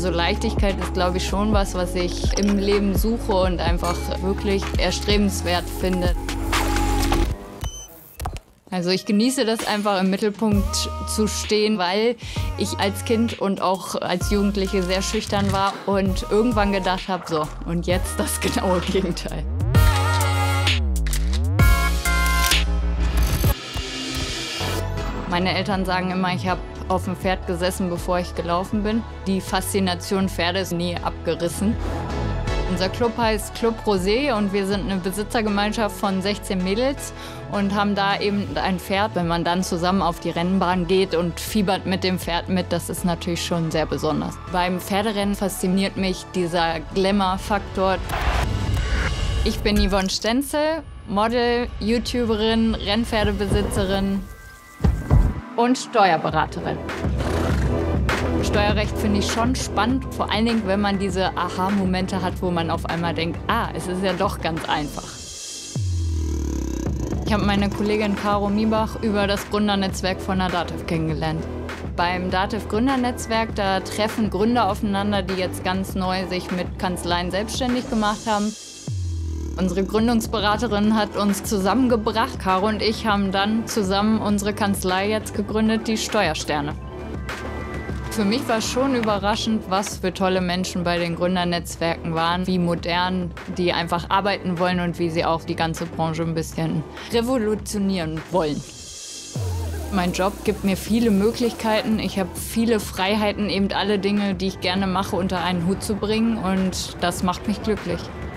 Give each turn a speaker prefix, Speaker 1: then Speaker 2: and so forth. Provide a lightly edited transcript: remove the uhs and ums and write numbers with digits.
Speaker 1: Also Leichtigkeit ist, glaube ich, schon was ich im Leben suche und einfach wirklich erstrebenswert finde. Also ich genieße das einfach, im Mittelpunkt zu stehen, weil ich als Kind und auch als Jugendliche sehr schüchtern war und irgendwann gedacht habe, so, und jetzt das genaue Gegenteil. Meine Eltern sagen immer, ich habe auf dem Pferd gesessen, bevor ich gelaufen bin. Die Faszination Pferde ist nie abgerissen. Unser Club heißt Club Rosé und wir sind eine Besitzergemeinschaft von 16 Mädels und haben da eben ein Pferd. Wenn man dann zusammen auf die Rennbahn geht und fiebert mit dem Pferd mit, das ist natürlich schon sehr besonders. Beim Pferderennen fasziniert mich dieser Glamour-Faktor. Ich bin Yvonne Stenzel, Model, YouTuberin, Rennpferdebesitzerin und Steuerberaterin. Steuerrecht finde ich schon spannend, vor allen Dingen, wenn man diese Aha-Momente hat, wo man auf einmal denkt, es ist ja doch ganz einfach. Ich habe meine Kollegin Caro Miebach über das Gründernetzwerk von der DATEV kennengelernt. Beim DATEV Gründernetzwerk, da treffen Gründer aufeinander, die jetzt ganz neu sich mit Kanzleien selbstständig gemacht haben. Unsere Gründungsberaterin hat uns zusammengebracht. Caro und ich haben dann zusammen unsere Kanzlei jetzt gegründet, die Steuersterne. Für mich war schon überraschend, was für tolle Menschen bei den Gründernetzwerken waren, wie modern die einfach arbeiten wollen und wie sie auch die ganze Branche ein bisschen revolutionieren wollen. Mein Job gibt mir viele Möglichkeiten. Ich habe viele Freiheiten, eben alle Dinge, die ich gerne mache, unter einen Hut zu bringen und das macht mich glücklich.